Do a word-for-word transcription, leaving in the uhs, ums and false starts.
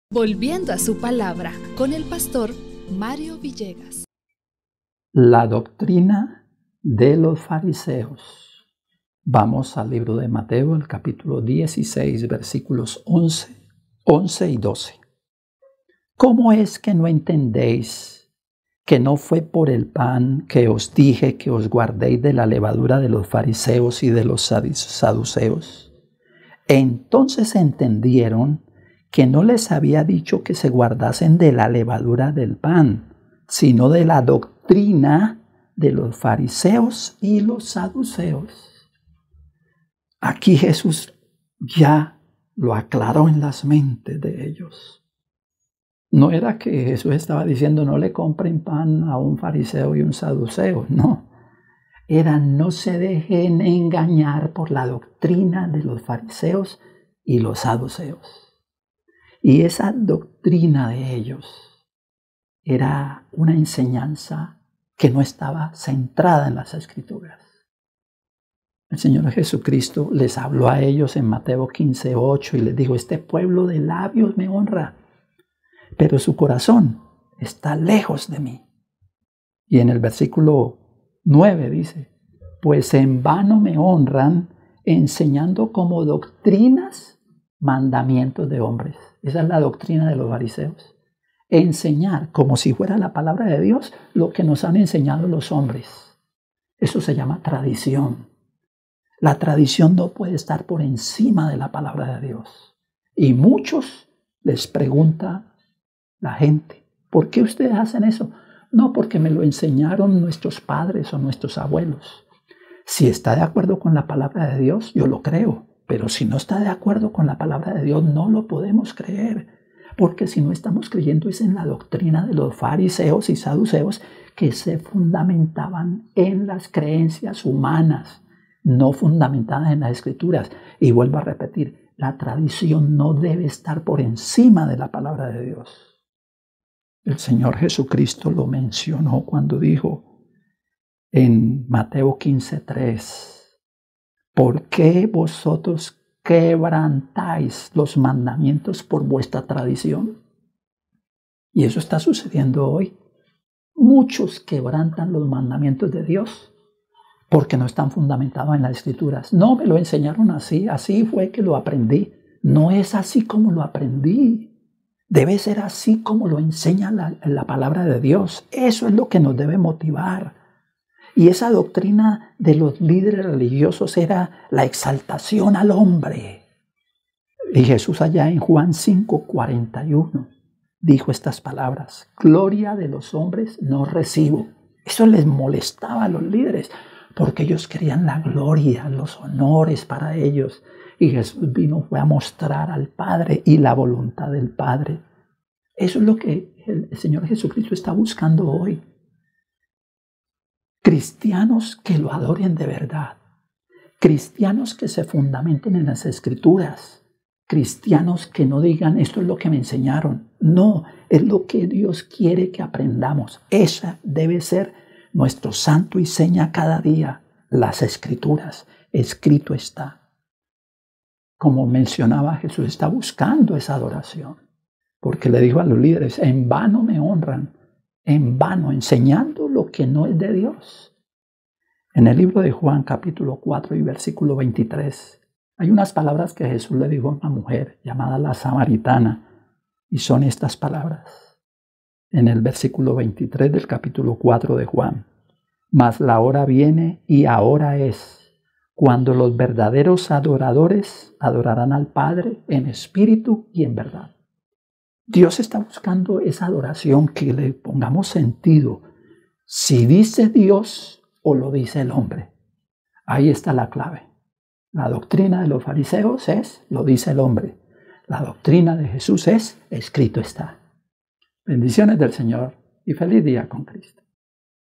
Volviendo a su palabra con el pastor Mario Villegas. La doctrina de los fariseos. Vamos al libro de Mateo, el capítulo dieciséis, versículos once, once y doce. ¿Cómo es que no entendéis que no fue por el pan que os dije que os guardéis de la levadura de los fariseos y de los saduceos? Entonces entendieron que no les había dicho que se guardasen de la levadura del pan, sino de la doctrina de los fariseos y los saduceos. Aquí Jesús ya lo aclaró en las mentes de ellos. No era que Jesús estaba diciendo no le compren pan a un fariseo y un saduceo, no. Era no se dejen engañar por la doctrina de los fariseos y los saduceos. Y esa doctrina de ellos era una enseñanza que no estaba centrada en las Escrituras. El Señor Jesucristo les habló a ellos en Mateo quince, ocho y les dijo, este pueblo de labios me honra, pero su corazón está lejos de mí. Y en el versículo nueve dice, pues en vano me honran enseñando como doctrinas mandamientos de hombres. Esa es la doctrina de los fariseos. Enseñar como si fuera la palabra de Dios lo que nos han enseñado los hombres. Eso se llama tradición. La tradición no puede estar por encima de la palabra de Dios. Y muchos les pregunta la gente, ¿por qué ustedes hacen eso? No, porque me lo enseñaron nuestros padres o nuestros abuelos. Si está de acuerdo con la palabra de Dios, yo lo creo. Pero si no está de acuerdo con la palabra de Dios, no lo podemos creer. Porque si no estamos creyendo es en la doctrina de los fariseos y saduceos que se fundamentaban en las creencias humanas, no fundamentadas en las Escrituras. Y vuelvo a repetir, la tradición no debe estar por encima de la palabra de Dios. El Señor Jesucristo lo mencionó cuando dijo en Mateo quince, tres, ¿por qué vosotros quebrantáis los mandamientos por vuestra tradición? Y eso está sucediendo hoy. Muchos quebrantan los mandamientos de Dios porque no están fundamentados en las Escrituras. No, me lo enseñaron así, así fue que lo aprendí. No es así como lo aprendí. Debe ser así como lo enseña la, la palabra de Dios. Eso es lo que nos debe motivar. Y esa doctrina de los líderes religiosos era la exaltación al hombre. Y Jesús allá en Juan cinco, cuarenta y uno dijo estas palabras, gloria de los hombres no recibo. Eso les molestaba a los líderes porque ellos querían la gloria, los honores para ellos. Y Jesús vino fue a mostrar al Padre y la voluntad del Padre. Eso es lo que el Señor Jesucristo está buscando hoy. Cristianos que lo adoren de verdad. Cristianos que se fundamenten en las Escrituras. Cristianos que no digan, esto es lo que me enseñaron. No, es lo que Dios quiere que aprendamos. Esa debe ser nuestro santo y seña cada día. Las Escrituras. Escrito está. Como mencionaba, Jesús está buscando esa adoración. Porque le dijo a los líderes, en vano me honran. En vano, enseñando lo que no es de Dios. En el libro de Juan, capítulo cuatro y versículo veintitrés, hay unas palabras que Jesús le dijo a una mujer llamada la samaritana, y son estas palabras. En el versículo veintitrés del capítulo cuatro de Juan, mas la hora viene y ahora es, cuando los verdaderos adoradores adorarán al Padre en espíritu y en verdad. Dios está buscando esa adoración que le pongamos sentido. Si dice Dios o lo dice el hombre. Ahí está la clave. La doctrina de los fariseos es, lo dice el hombre. La doctrina de Jesús es, escrito está. Bendiciones del Señor y feliz día con Cristo.